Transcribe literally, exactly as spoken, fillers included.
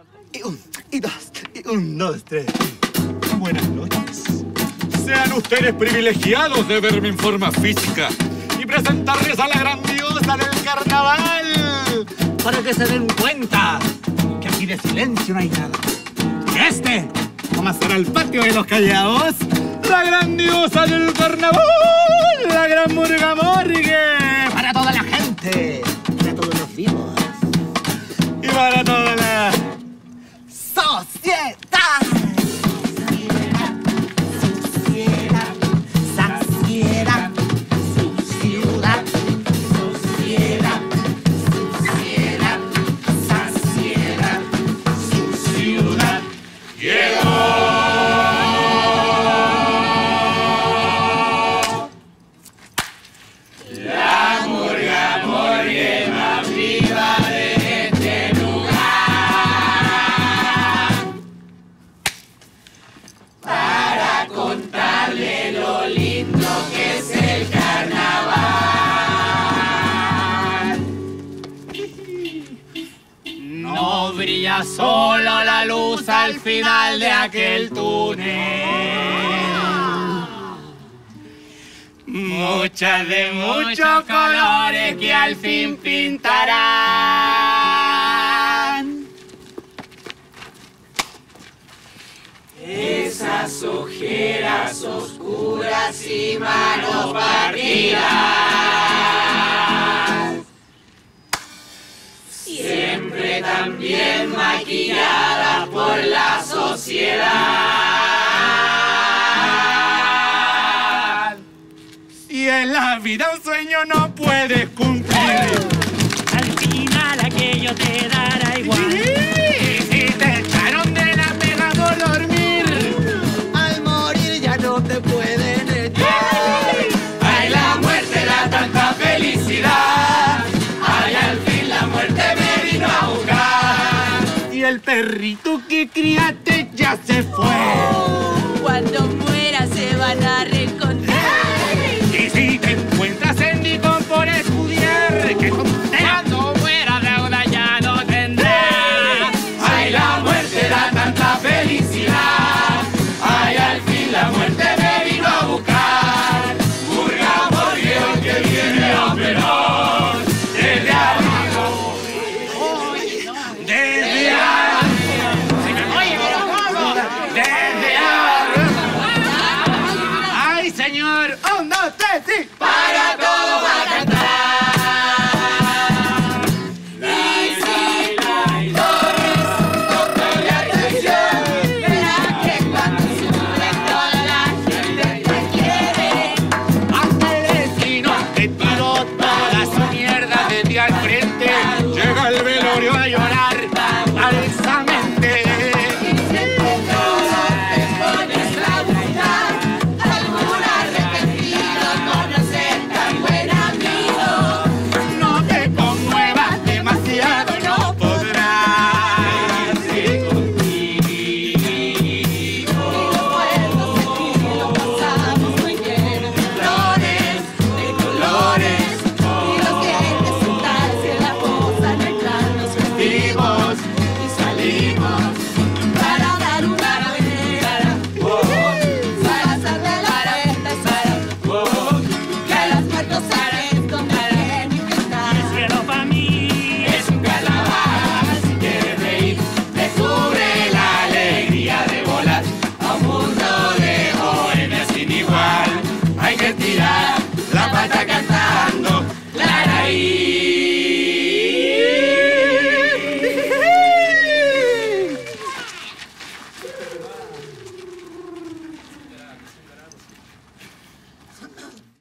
Y un, y dos, y un, dos, tres. Buenas noches. Sean ustedes privilegiados de verme en forma física y presentarles a la grandiosa del carnaval. Para que se den cuenta que aquí de silencio no hay nada. Y este, ¿cómo será el patio de los callados? La grandiosa del carnaval, la gran murga morgue. Para toda la gente, para todos los vivos y para toda la sociedad. Sociedad, saciedad, su ciudad. Sociedad, sociedad, saciedad, su ciudad. Llegó. Brilla solo la luz al final de aquel túnel. Muchas de muchos colores que al fin pintarán esas ojeras oscuras y manos partidas. Siempre también maquillada por la sociedad. Si en la vida un sueño no puedes cumplir, al final aquello te dará igual. Y si te echaron de la pega por dormir, al morir ya no te pueden echar. Ay, la muerte da tanta felicidad. Ay, al fin la muerte me vino a buscar. Y el perrito que criaste ya se fue. Cuando muera se van a reencontrar. Y si te encuentras en Nikon por estudiar, que Cuando muera deuda ya no tendrás. ay, la muerte da tanta felicidad. Ay, al fin la muerte me vino a buscar. Murga morgue que viene a operar. Desde abajo. Desde abajo. Oye, pero ¿cómo? Desde abajo. Ay, señor. Un, dos, tres, sí.